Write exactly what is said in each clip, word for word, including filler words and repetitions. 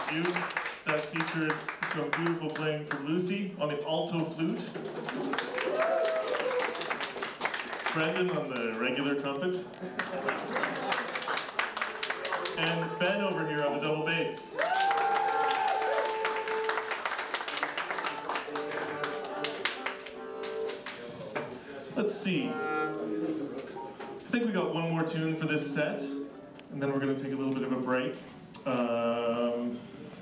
you. That featured some beautiful playing from Lucy on the alto flute. Brendan on the regular trumpet. And Ben over here on the double bass. Let's see. I think we got one more tune for this set, and then we're going to take a little bit of a break. Um,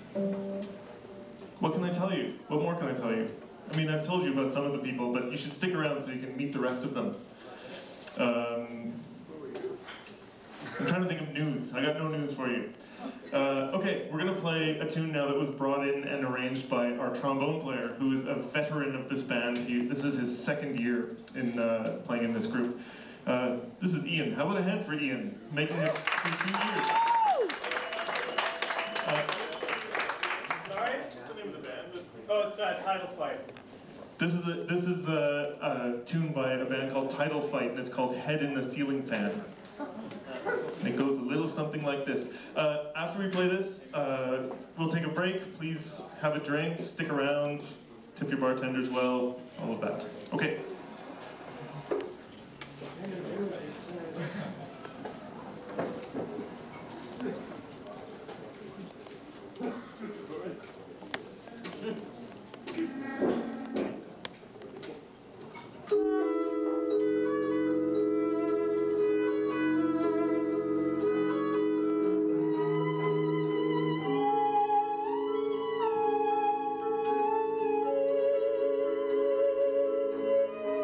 what can I tell you? What more can I tell you? I mean, I've told you about some of the people, but you should stick around so you can meet the rest of them. Um, I'm trying to think of news. I got no news for you. Uh, okay, we're going to play a tune now that was brought in and arranged by our trombone player, who is a veteran of this band. He, this is his second year in uh, playing in this group. Uh, this is Ian. How about a hand for Ian, making it for two years? Uh, Sorry? What's the name of the band? Oh, it's uh, Title Fight. This is a this is a, a tune by a band called Title Fight, and it's called Head in the Ceiling Fan. And it goes a little something like this. Uh, after we play this, uh, we'll take a break. Please have a drink, stick around, tip your bartenders well, all of that. Okay. Thank you.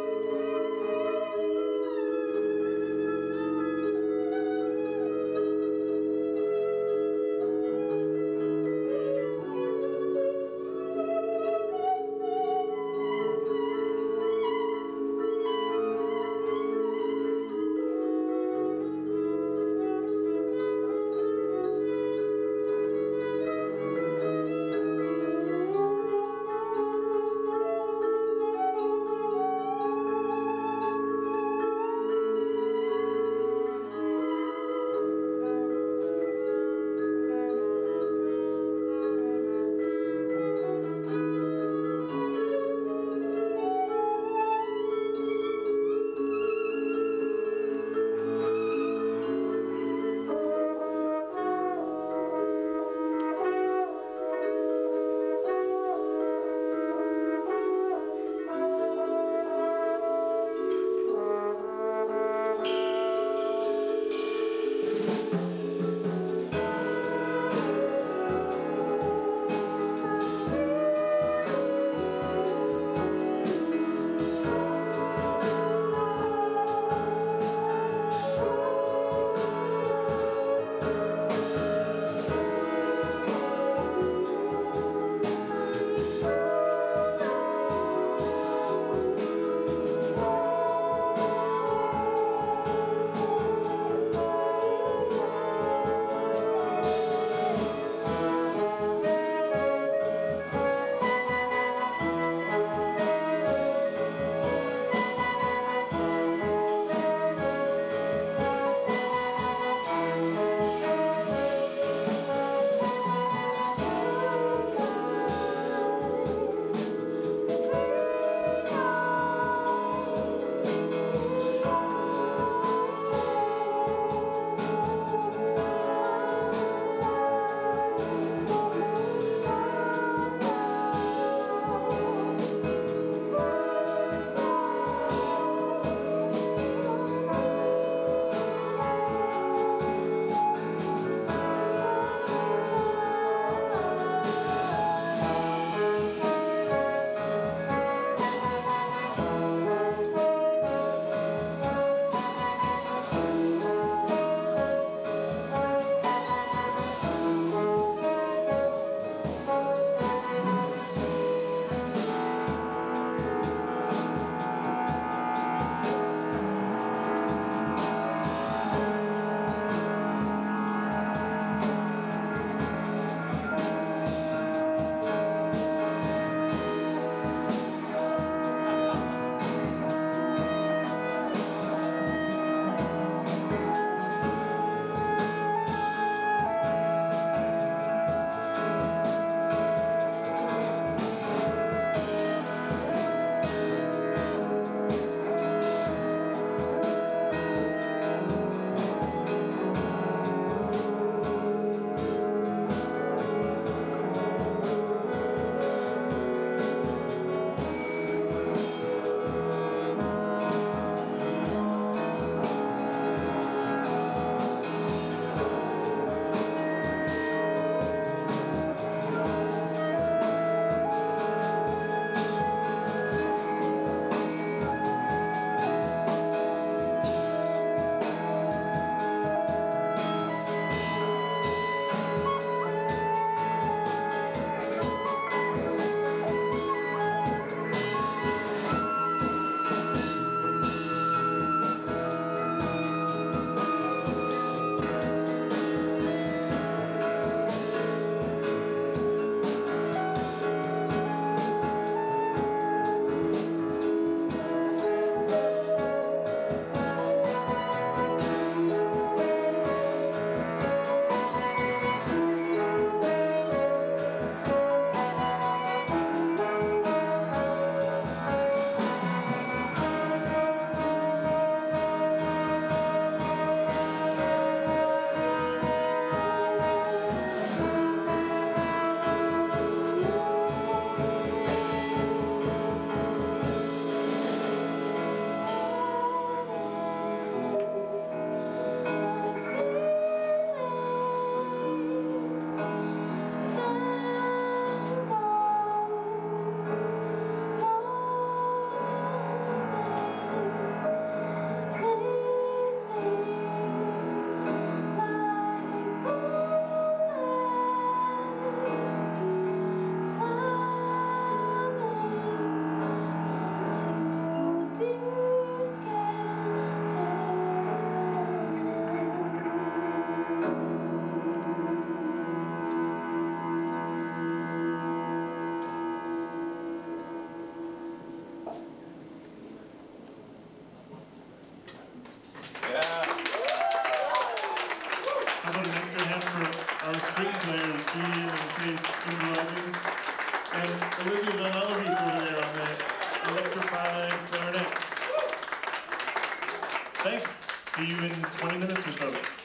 How about an extra hand for our string players, Julian and Thijs in Violin, and Olivia and Alebeek over there on the electrifying clarinet. Thanks. See you in twenty minutes or so.